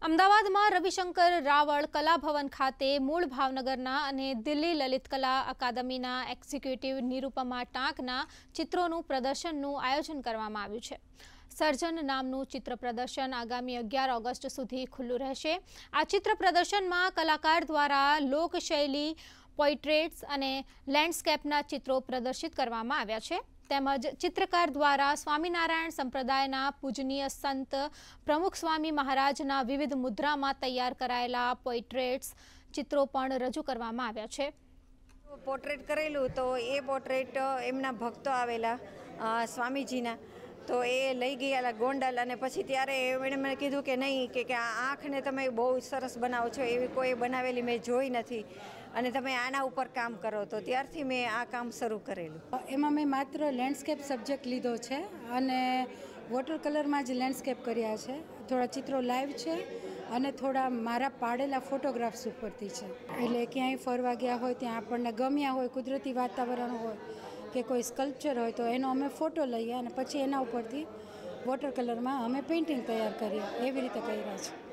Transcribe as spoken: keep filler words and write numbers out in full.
અમદાવાદમાં રવિશંકર રાવળ કલાભવન ખાતે મૂળ ભાવનગરના અને દિલ્હી લલિત કલા અકાદમીના એક્ઝિક્યુટિવ નિરૂપમા ટાંકના ચિત્રોનું પ્રદર્શનનું આયોજન કરવામાં આવ્યું છે। સર્જન નામનું ચિત્ર પ્રદર્શન આગામી અગિયાર ઓગસ્ટ સુધી ખુલ્લું રહેશે। આ ચિત્ર પ્રદર્શનમાં કલાકાર દ્વારા લોકશૈલી, પોર્ટ્રેટ્સ અને લેન્ડસ્કેપના ચિત્રો પ્રદર્શિત કરવામાં આવ્યા છે। તેમજ ચિત્રકાર દ્વારા સ્વામિનારાયણ સંપ્રદાયના પૂજનીય સંત પ્રમુખ સ્વામી મહારાજના વિવિધ મુદ્રામાં તૈયાર કરાયેલા પોર્ટ્રેટ્સ ચિત્રો પણ રજૂ કરવામાં આવ્યા છે। પોર્ટ્રેટ કરેલું તો એ પોર્ટ્રેટ એમના ભક્તો આવેલા સ્વામીજીના, તો એ લઈ ગયેલા ગોંડલ, અને પછી ત્યારે એમણે મને કીધું કે નહીં કે આ આંખને તમે બહુ સરસ બનાવો છો, એવી કોઈ બનાવેલી મેં જોઈ નથી અને તમે આના ઉપર કામ કરો, તો ત્યારથી મેં આ કામ શરૂ કરેલું। એમાં મેં માત્ર લેન્ડસ્કેપ સબ્જેક્ટ લીધો છે અને વોટર કલરમાં જ લેન્ડસ્કેપ કર્યા છે। થોડા ચિત્રો લાઈવ છે અને થોડા મારા પાડેલા ફોટોગ્રાફ્સ ઉપરથી છે। એટલે ક્યાંય ફરવા ગયા હોય ત્યાં આપણને ગમ્યા હોય, કુદરતી વાતાવરણ હોય કે કોઈ સ્કલ્પચર હોય તો એનો અમે ફોટો લઈએ અને પછી એના ઉપરથી વોટર કલરમાં અમે પેઇન્ટિંગ તૈયાર કરીએ, એવી રીતે કર્યા છે।